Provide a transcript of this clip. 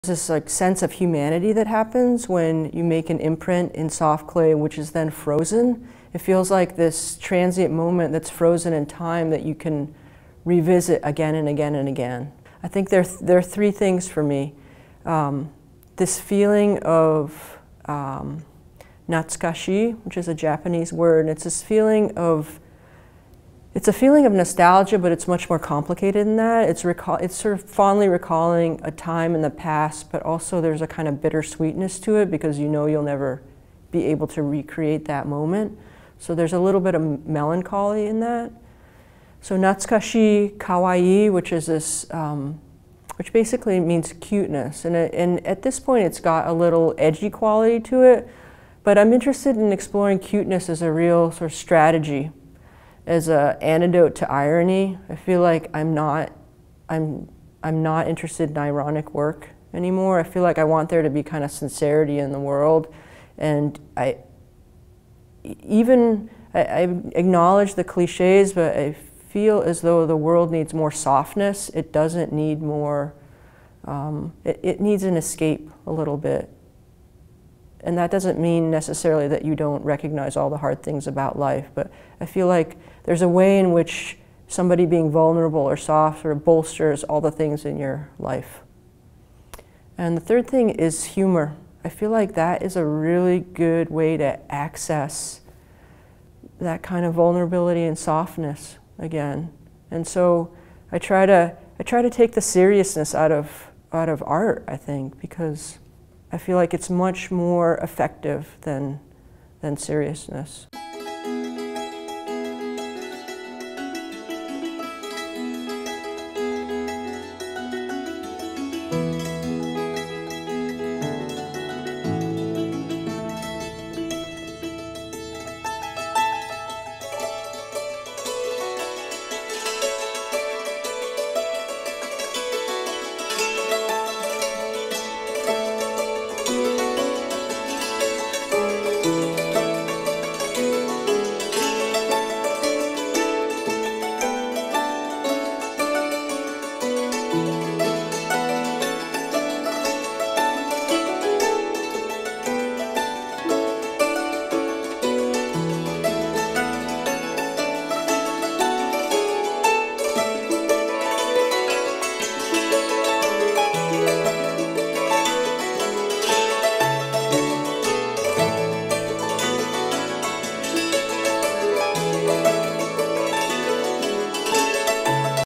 This like sense of humanity that happens when you make an imprint in soft clay, which is then frozen. It feels like this transient moment that's frozen in time that you can revisit again and again and again. I think there are three things for me. This feeling of natsukashi, which is a Japanese word, and it's this feeling of, it's a feeling of nostalgia, but it's much more complicated than that. It's sort of fondly recalling a time in the past, but also there's a kind of bittersweetness to it because you know you'll never be able to recreate that moment. So there's a little bit of melancholy in that. So natsukashi kawaii, which is this, which basically means cuteness. And at this point it's got a little edgy quality to it, but I'm interested in exploring cuteness as a real sort of strategy, as an antidote to irony. I feel like I'm not interested in ironic work anymore. I feel like I want there to be kind of sincerity in the world, and I acknowledge the cliches, but I feel as though the world needs more softness. It doesn't need more, it needs an escape a little bit. And that doesn't mean necessarily that you don't recognize all the hard things about life, but I feel like there's a way in which somebody being vulnerable or soft sort of bolsters all the things in your life. And the third thing is humor. I feel like that is a really good way to access that kind of vulnerability and softness again. And so I try to take the seriousness out of art, I think, because I feel like it's much more effective than seriousness.